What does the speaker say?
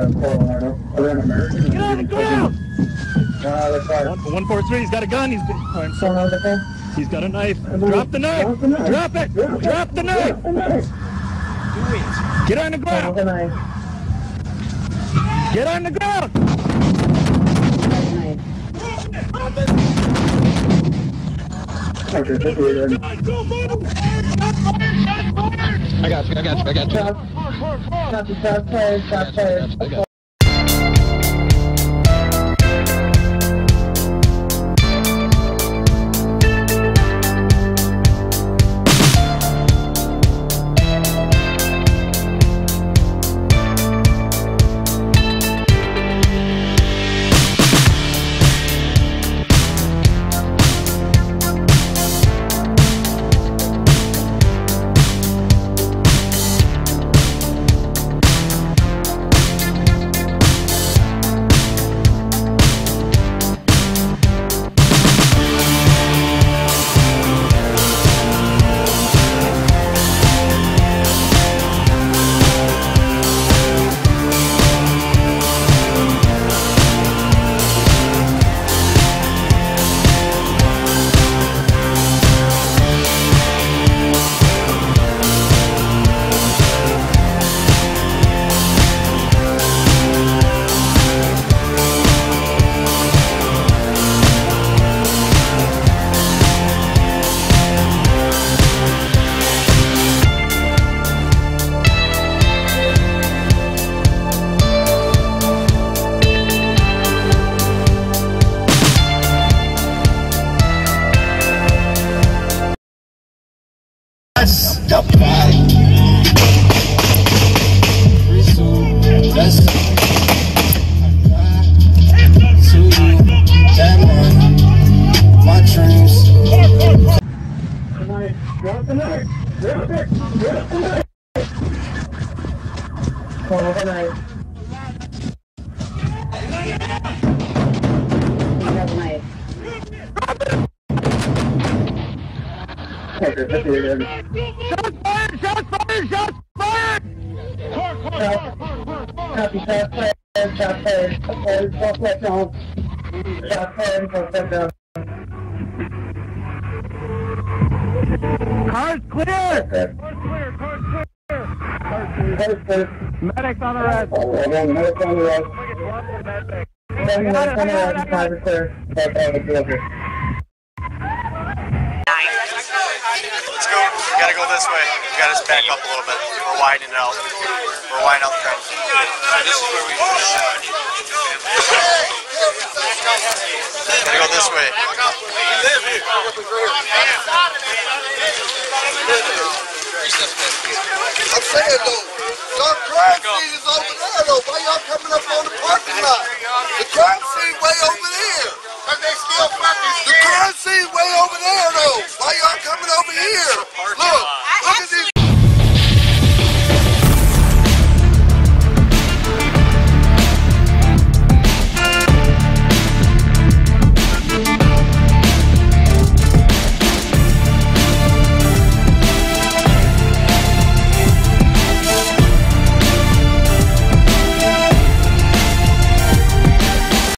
Get on the ground! 143's got a gun. He's got a knife. Drop the knife! Drop it! Drop the knife! Get on the ground! Get on the ground! I got you. Car's clear! Medics on the rest. Medics on the rest. Let's go. We gotta go this way. We gotta back up a little bit. We're widening out. We're widening out the trench. This is where we gotta go this way. I'm saying though, your crime scene is over there though. Why y'all coming up on the parking lot? The crime scene way over there. But they still fucking scared. The crime scene way over there though. Why y'all coming over here?